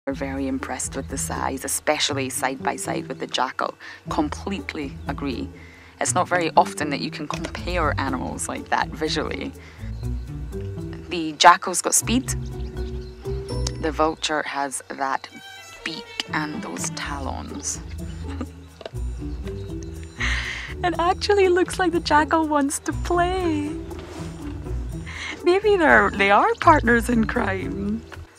We're very impressed with the size, especially side by side with the jackal. Completely agree. It's not very often that you can compare animals like that visually. The jackal's got speed. The vulture has that beak and those talons. It actually looks like the jackal wants to play. Maybe they are partners in crime.